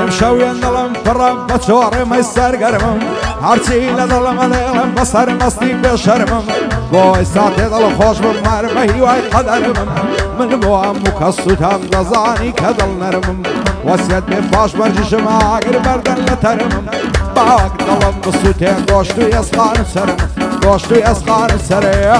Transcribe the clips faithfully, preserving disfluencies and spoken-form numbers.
شوين ظلم فرم بتشوري ما يسر قرمم هرچی لظلم دلم بسر مستی بشرمم بوی ساعتی دل خوش بمر بهیوی قدرمم من بوام مکسوتم دزانی کدل نرمم وسیعت بفاش برجشم اگر بردن لترمم باق دلم بسوتی گوشتوی اسخان سرم گوشتوی اسخان سرم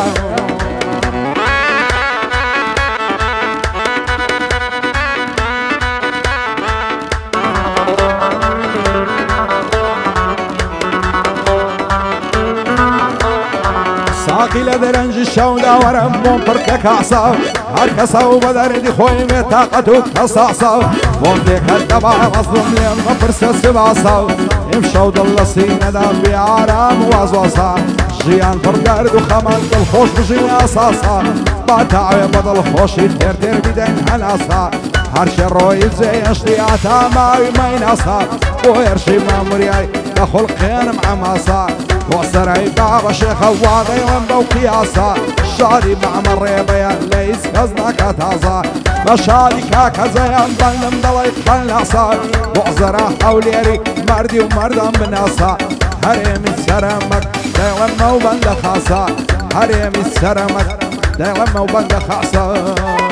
ساقي لدرنج الشودا ورم بوم بركك عصا هركسا وبدردي خوي متاقتو كصاصا بوم ديك الدبا مظلوم لين غفرس السباصا امشوا ضل سينا دام بعرام وازوصا جيان برقرد وخمل الخوش بجي اساسا باتعوي بدل خوشي تير تير بدين هناسا هرشي الروي زي اشتياتا ماوي ميناسا ويرشي مامورياي دخل قين مع ماسا وصرعي بابا شيخ واضي ومبو قياسا شاري مع مريبيا ليس كزنا كتازا مشاري كاكا زيان ظلم ضليت خلاسا وعزرا حوليري مردي ومردم بناسا هريمي سرمك دايلما وبند خاصا هريمي سرمك دايلما وبند خاصا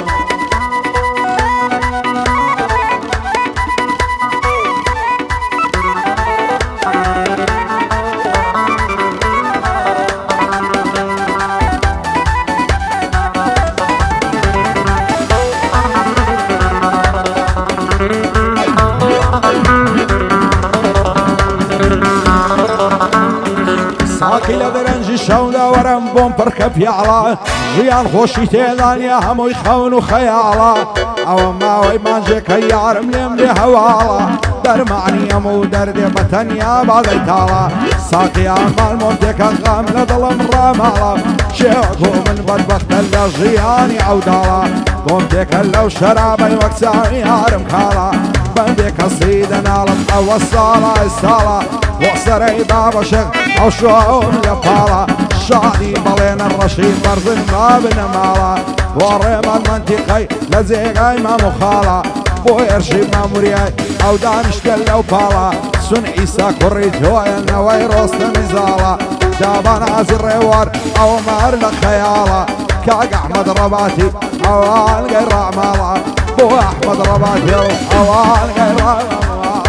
ساقي لدرنج شودا ورم بوم بركب يعلا جيان خوشي تيلان يا همو يخون وخيالا او ماوي مانجيك يارم ليم دي هوالا درمعني يمو دردي بطن يا بعد ايتالا ساقي عمال مونتيك غام لظلم رامالا شيخو من بدبخت اللي جياني عودالا مونتيك لو شرابي وكساني يارم خالا بنديك الصيدة نالم او الصالة الصالة وصري بابا شيخ او شعون يبالا شادي بلين الرشيد برزن ما بنمالا وريما المنطقي لزيقاي ما مخالا بويرشي ما مرياي او دانش دلو بالا سن عيسى كوريت هوايا نواي روست نزالا دابان عزي الريوار او مار لخيالا كاق احمد رباتي اوان غير عمالا بو احمد رباتي اوان غير عمالا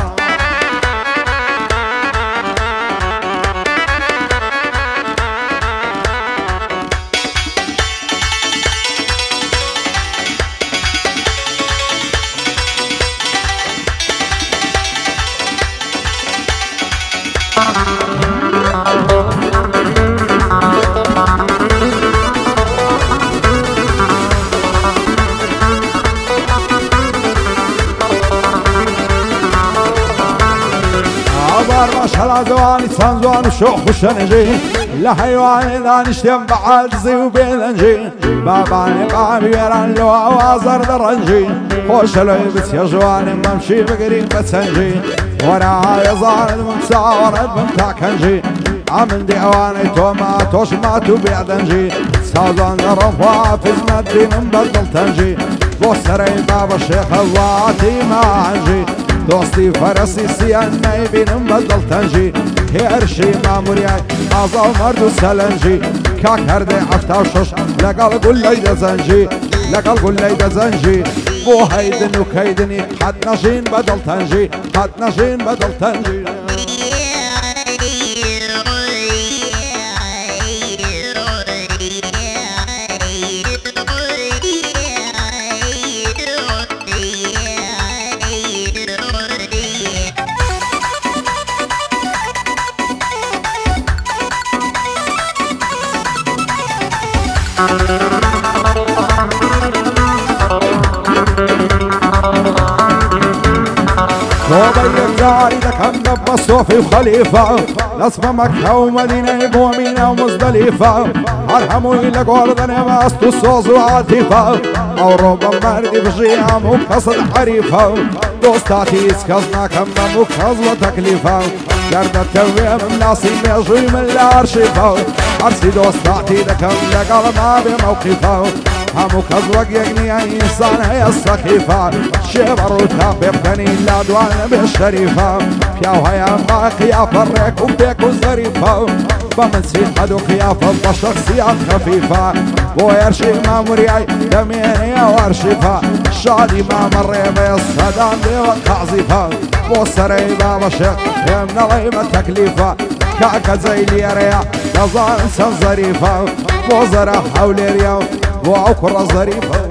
مشهلا زواني صان زوان وشوخ وشنجي لحيواني دانشتم بعد زي وبيلنجي باباني قامي بيران لو اوازر درنجي خوش ليبس يا جواني بمشي بقريب بتسنجي ورا يزارد ممساورد بمتاع كنجي عمل ديواني توما توش ما تبيع دنجي سازان رفوا في زمدين مبدل تنجي وسري بابا الشيخ اللاتي ما عنجي دوستي فرسي سيان ما يبين مبدل تنجي هيرشي مامورياي عظا مرد سلنجي كاك هردي عفتا وشوش لقال قول ليدا زنجي لقال قول ليدا زنجي بو هيدن وكيدني حد نجين بدل تنجي حد نجين بدل تنجي وبين جاري دكم نبى صوفي وخليفة لاسمه مكة ومدينة وميناء ومزدلفة ارحموا إلى قردنا ما استوصوص وعاطفة او ربما مردي بجيام وكسد حريفة دوستاتي اسكزنا كم مكز وتكليفة قرد التوية من ناسي ميجوي من الارشيفة عرسي دوستاتي دكم لقال ما بموقفة همو كزوق يقني إنسان هي السخيفة شبر وتابي بكني لا دوان بالشريفة فياو هيا باقي يا فريك وبيك وزريفة بمنسي حدوك يا فضة شخصيات خفيفة ويرشي ما مرياي دميني وارشفة شادي ما مري بالصدام دي والتعزيفة وصري بابا شيخ يمنا ليمة تكليفة كاكا زي ليريا كزان انسان ظريفة وزرا حولي اليوم وعكرة ظريفة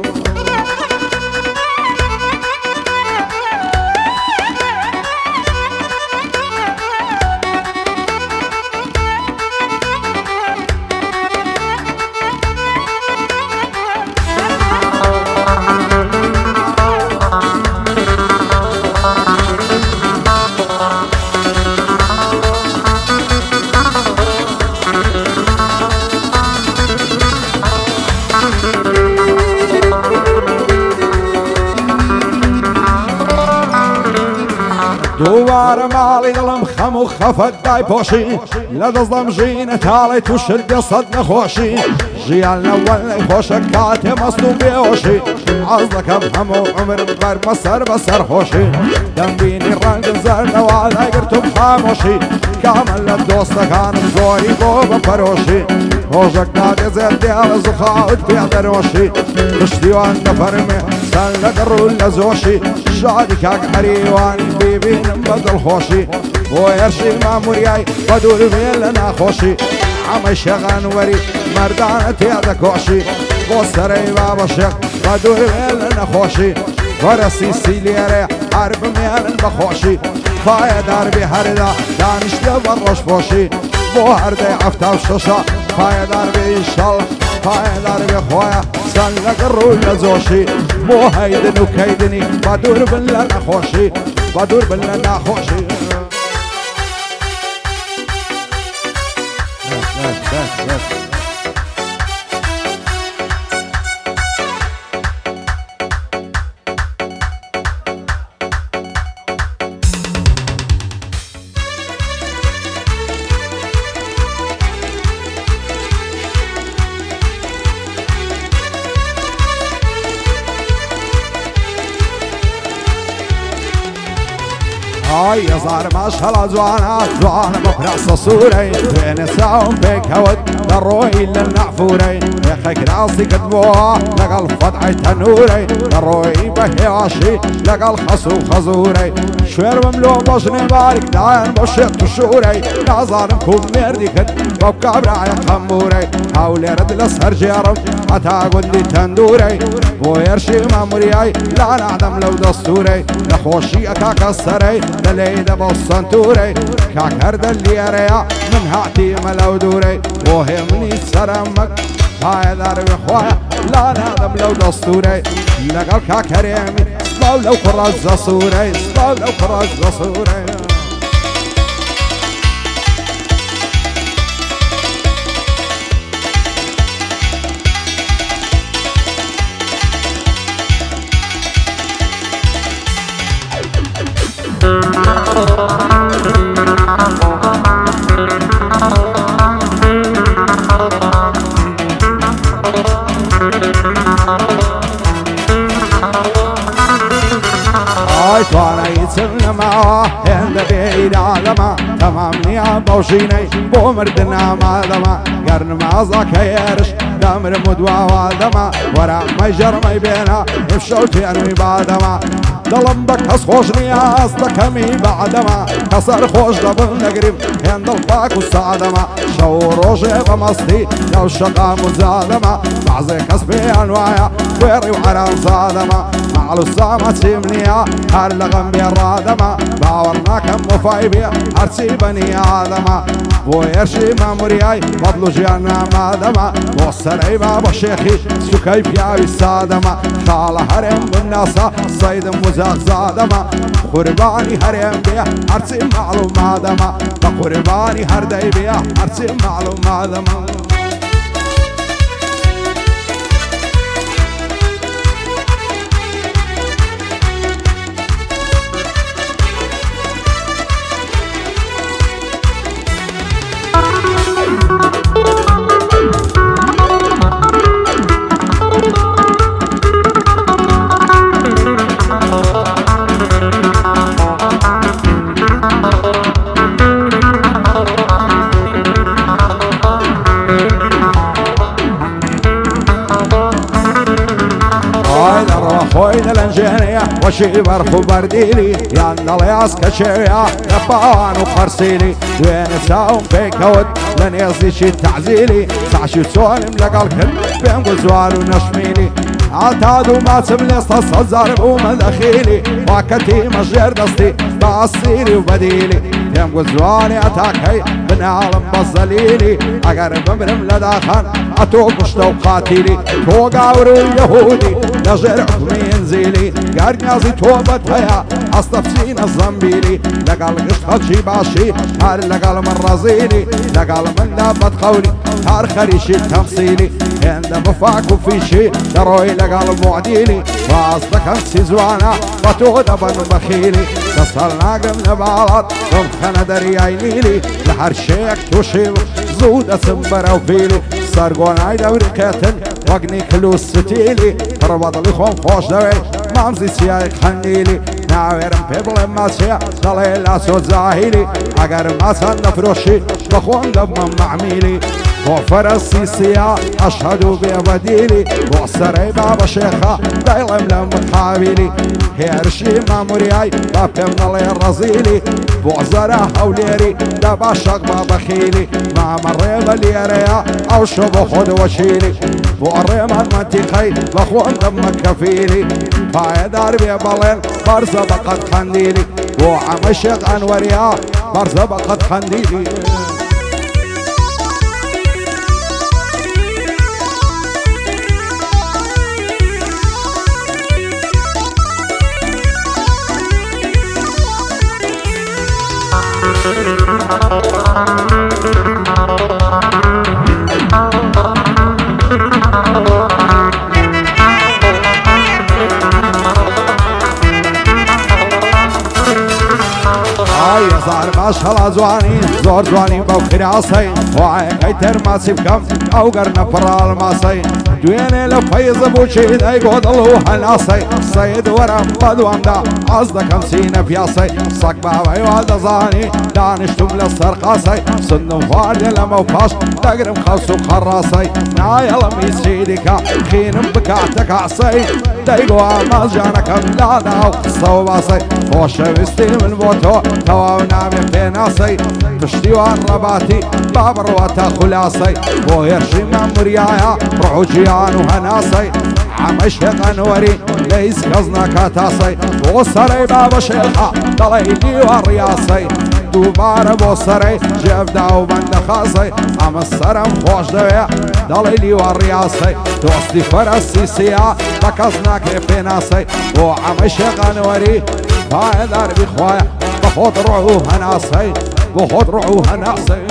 دوار مالي ظلم خمو خفت داي بوشي لدى ظلمجين تالي تشد صد نخوشي جيال نول خوشك كاتي مصدوم بيوشي عزلك بهمو عمر بر مسر بسر خوشي دنبيني الرنگ زر نوال اگرتو بخاموشي كامل لدوستا كان زوري بوبا فروشي خوشك نادي زر ديال زخاوت بيعدروشي تشتيوان نفرمي سلق الرول لزوشي شادي كاك حريواني بيبين بدل خوشي ويرشي ما مرياي بدور بيلنا خوشي عمي شغان وري مردانة يدك وشي بوسري بابا شيخ بدور بيلنا خوشي ورسي سيليري حرب ميلن بخوشي فايا داربي هردا دانش لبروش بوشي بو هردي عفتا وشوشا فايا داربي انشالله فايا داربي خويا سلق الرول لزوشي مو هيدن وكيدني بدور بلنا خوشي بدور بلنا خوشي بس بس بس هاي صار مشهلا زوانا زوانا بفرس صوري بين ساوم بيك هود دروي للنعفوري يخك راسي كتبوها لقى الفتحة تنوري دروي بهياشي لقى الخسو خزوري شوير مملو بشني بارك داين بشيط الشوري نازارم كوم مردي كت ببقى براعي خموري هاولي رد لسهر جيرم حتى قدي تندوري ويرشي مامورياي لا نعدم لو دستوري لخوشي اكاك السري دليدا بوصنتوري كاك هرد اللي اريا من هاتي ملو دوري وهمني سرمك هاي داري بخوايا لا نعدم لو دستوري لقل كاك هريمي صلاو لو كراج زصوري صلاو لو كراج زصوري وانا يتسلنا معاه عند بعيد عالما تمام نيام بوشيني بومردنا مالما قرن ما زاك يرش دامر مدوا والدما ورا ما يجر ما يبينا يفشوتي انوي بعدما ظلم بك خوش نياس دكمي بعدما كسر خوش دبل نقرب عند الباك والسعدما شو روجي بمصدي لو شقا مزادما بعزي كسبي انوايا ويري وحرام صادما معلو السامة تسيمنيا هرلغم بيرادما باورنا كم مفايبيا هرسي بني آدما ويرشي مامورياي فضلو جيانا مادما وصري بابا شيخي سكي بياوي سادما خالة هرم بالناسا صيد مزاق زادما قرباني هرم بيا هرسي معلوم آدما بقرباني هردي بيا هرسي معلوم آدما Thank you. خوين الانجينية وشي برخو برديلي يا نلياس كشيا نبان وخرسيلي وين ساوم فيك ود لن يصدي شي تعزيلي سعشي سولم لقال كل بين قزوال ونشميلي عتادو ما تمليس تصزر ومدخيلي واكتي مجير دستي باصيلي وبديلي بين قزوالي اتاكي بن عالم بصليلي اقرب بمرم لداخل اتوق اشتو قاتيلي توقاورو يهودي نجر حكمي ينزيلي قرنيازي توبتها اصطفسين الزنبيلي لقال قشت خلشي باشي هار لقال من رزيلي لقال من دابت قولي هار خريشي التمثيلي عند مفاكو في شي دروي لقال معديلي واصلك انسي زوانا بطوغ بن بخيلي تصلنا قم نبالات ثم خنا درياينيلي لحر شيك توشيب زود اسمبر او فيلي سرقون عاي دوري كاتن وقني كلو ستيلي ربط لي خون خوش دوي مامزي سيايق خنيلي ناويرم بيبل ماسيا دلي لا سود زاهيلي اگر ماسا نفروشي بخون دم معميلي وفر السيسيا اشهد ببديلي وسري بابا شيخا دايلم لم قابلي هيرشي مامورياي بابم نلي الرزيلي بوزرا هوليري دابا شق بابا خيلي ما مريم اليريا او شبو خد وشيلي بوريم المنطقي بخون دمك كفيلي فاي داربي بالين برزة بقت خنديلي وعمشق انوريا برزة بقت خنديلي زار ماشاءالله زواني زور زواني بوكري عصي وعي كيتر ماسي بكم او قرنا برال ماسي دويني لفيز بوشي داي قود الله هناسي صيد ورم بدوام دا عصدك امسينا بياسي صك بابي والد زاني دانشتم للسرقاسي صندم فارد لما وفاش تقرم خلصو خراسي نايا لمي سيديكا خينم بكاتك عصي دايقو عماز جانكم لا دا وقصة وباسي خوش بستي من بوتو تواونا من بيناسي تشتيوان رباتي بابر واتا خلاصي ويرشي من مريايا روحو جيان وهناسي عمشق انوري ليس قصنا كاتاسي وصري بابا شيخا دليلي والرياسي دوباره بوصري جيب داو بند خاصي عم السرم خوش دويا دليلي والرياسي دوستي فرسي سيا بكزنا كيف ناسي وعمشق انوري هاي دربي خوايا بخوض روحو هناسي بخوض روحو هناسي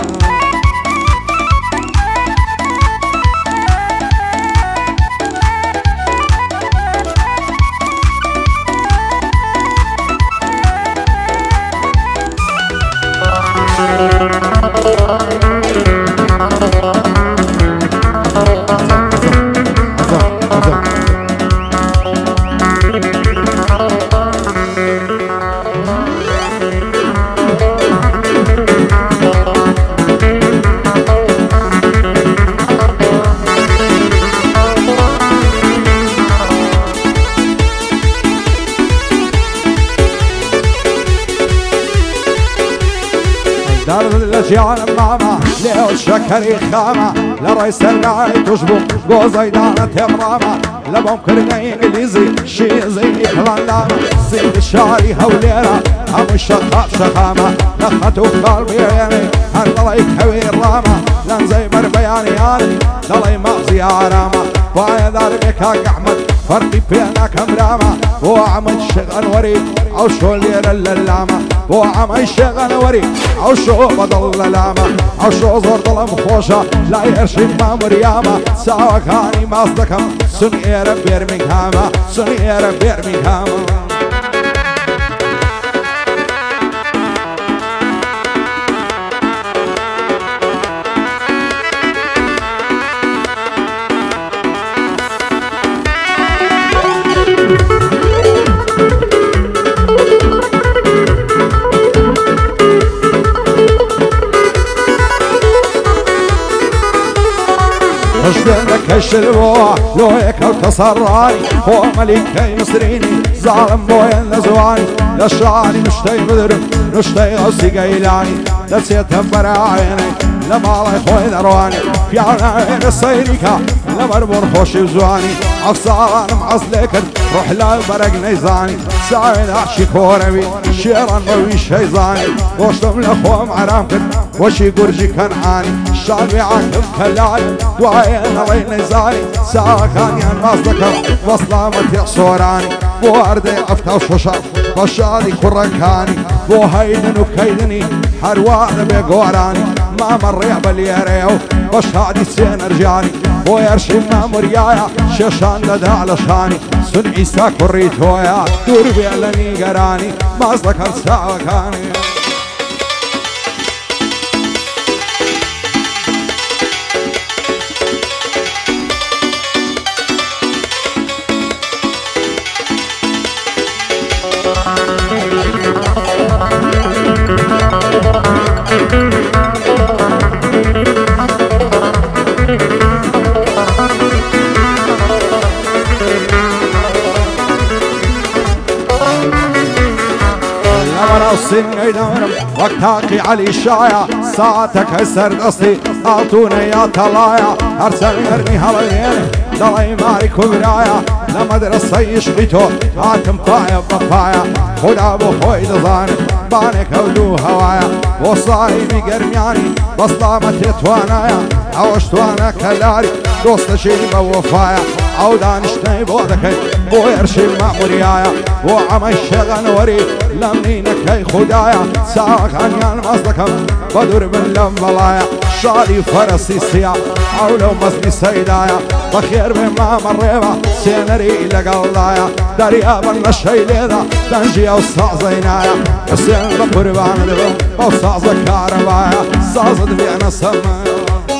لجيان ماما ليو الشكري خامة لرئيس الرعاي تشبو قوزي دانة امراما لبوم كرني انجليزي شي زي كلانداما زيد الشاري هوليرا هم الشقاق شخامة نخطو قلبي يعني هالضلي كبير راما لن زي بربياني يعني ضلي مغزي عراما وايا ذاربك احمد فرقي بينا كمراما وعمل شغل وري او شو لير اللامة وعمل شغل وري او شو بضل لاما او شو زور ظلم خوشة لا يرشي ما مرياما ساوى كاني مصدكم سنير بيرمينغهاما سنير بيرمينغهاما كشلبوه لو يكو تصراني هو ملكي مصريني ظالم بوين لزواني لشعاني مشتي بدر نشتي غوسي قيلاني لسيتهم براعيني لما الله يخوي ذرواني في عين الصينيكا لمربور خوشي وزواني عفصان معصلكن روح لا برق نيزاني سعيد عشي كوربي شيران روي شيزاني وشتم لخوم عرامكن وشي قرجي كنعاني الشعبي عاكف كلاني وعين علي نيزاني ساعة كان ين مصدكم وصلا متيع صوراني ووردي عفتا وشوشا بشادي كركاني وهيدن وكيدني حروان بقوراني ما مر يقبل يريو بشادي سين رجاني ويرشي ما مريايا شيشان لدى على شاني سن عيسى كريتويا دور بيعلني قراني مصدك الساعة كاني السن يدورم وقتاقي علي الشايع ساعتك هسر قصدي اعطوني يا طلايا ارسل يرمي هلايين ضلي ماري كبرايا لما درس يشبيتو عاتم طايا بطايا خد ابو خوي دزان بانك ولو هوايا وصاي بقرمياني بصلا ما تتوانايا عوشت وانا كلاري دوست شيبه وفايا عودان اشتي بودك بو يرشي ماموريايا وعمي شغن وري لمنينك هي خدايا ساق عنيان مصدكم بدور من لمبلايا شالي فرسي سيا عولو مصدي سيدايا بخير بما مريبا سينري لقلايا دريا بنا الشيليدا تنجي وصاع زينايا حسين بقربان دبم وصاع زكاربايا صازد بينا سمايا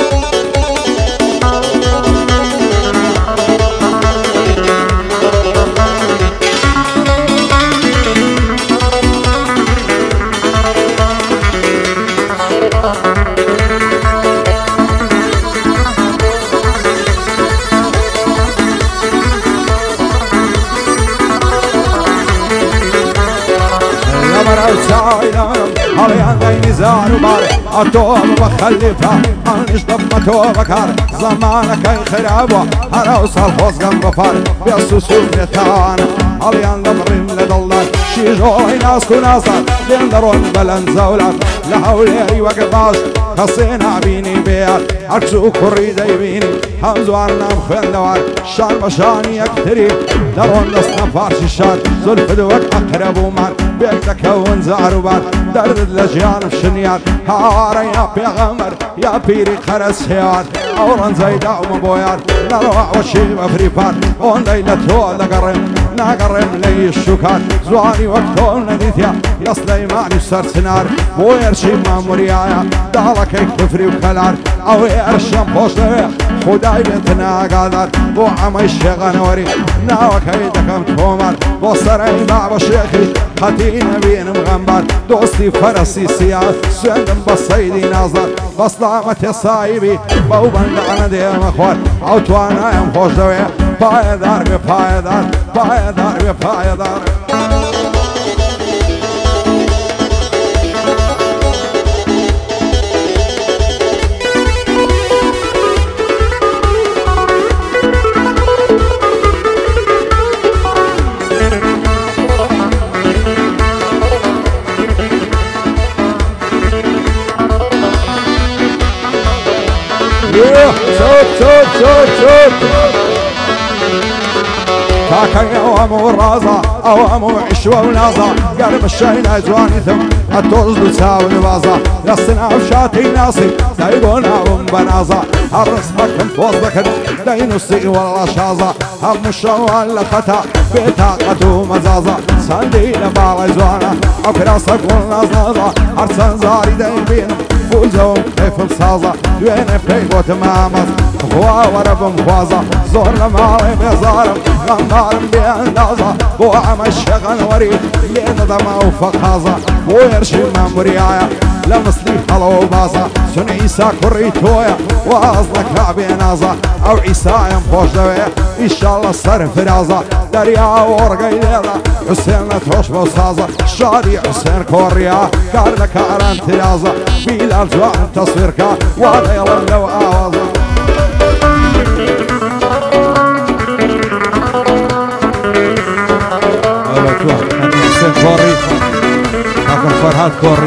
هالي عندي نزار وبار أتوب وخلفها أنش ضمته بكار زمانك أي خرابه أنا أوصل خوص جنب بفار بيسوسو بيتانا هالي عند مريم لدلار شيجوي ناس كناسا بيندرون بلن زولات لحولي وقباش خصينا بيني بيات عكسو كري دايبيني همزوارنا مخين دوار شان بشاني يكتري درون دسنا فارش الشان زلف دوك أقرب ومان بيك تكون زعربان درد الأجيان بشنيان هاري يا بيغمر يا بيري خرس هيان أوران زيدا ومبويان نروع وشيب أفريبان ون ليلة تولا قرم ناقرم لي الشوكان زواني وقتون نديثيا يا سليماني بسر سنار بو يرشي ماموريايا دالك يكتفري وكلار أو يرشم بوش دويا خداي بنتنا قادر بو عمي الشيغان وري ناوك هيدكم تومر بو سرعي بابا شيخي خطينا بين مغنبر دوستي فرسي سياس سندم بصيدي نظر بصلامة صايبي بوبن دعنا ديم اخوات عوتوانا يم خوش دويا بايدار ببايدار بايدار ببايدار صوت صوت صوت صوت تاكا وامو الرازا اوامو عشوة ونازا قرب الشينا جواني ثم التوز بتساوي البازا لسنا وشاتي ناسي دايقونا ومبنازا الرسمك انفوزك داينوسي والله شازا هم الشوال لخطا بطاقة ومزازا ساندي لبالي زوانا عكراسك والنازنازا ارسان زاري دايبين فوزهم كيف بصازا دوين بيقو تمامز خوا وربم خوازا زور لمالي بزارم غمارم بأندازا بو عم الشغل وريد لين ضمع وفقازا بو يرشي ممريايا لمصلي خلو بازا سن عيسى كريتويا واصلك كعبي نازا او عيسى ينفوش دويا ان شاء الله صار فرازا دريا ورقي ليلا حسين تهوش بوصازا شادي حسين كوريا قال لك عران ترازا بيلال جوان تصويركا وهذا يلا لو اوازا حسين كوري اخر فرهاد كوري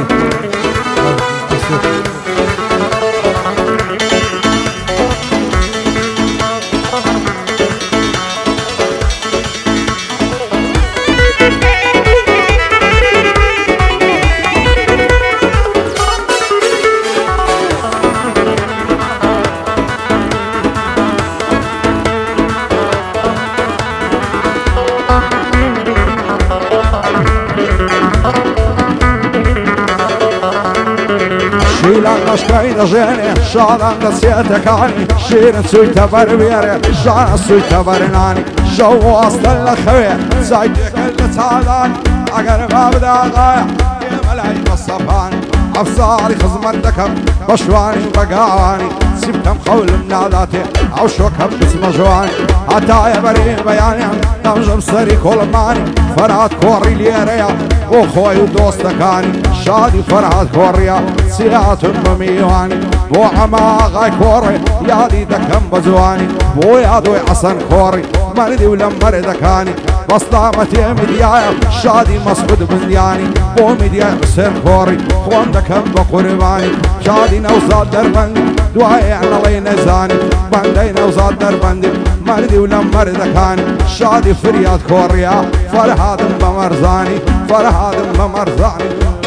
شيلان مشكاين جيني شادان نسيتك عني شيرن سويتا بربيري شانا سويتا برناني جو أصل الخوية زايدك اللي تعالاني أقر ما بدا غاية يا ملاي بصفاني أفصاري خزمتك بشواني بقاواني سبتم قول مناداتي أو شوكب باسم جواني عطايا بريم بياني نمجم سري كل ماني فرات كوري ليريا وخوي ودوستكاني شادي فرات كوريا سيات مميواني بو عما غاي كوري يادي دكم بزواني بو يادوي حسن كوري مردي ولا مردكاني بسطامتي مديايا شادي مسعود بندياني بو مديايا حسين كوري خوان دكم بقرباني شادي نوزاد دربندي دعاي عن الله نزاني بندي نوزاد دربندي مردي ولا مردكاني شادي فريات كوريا فرهاد بمرزاني فرهاد بمرزاني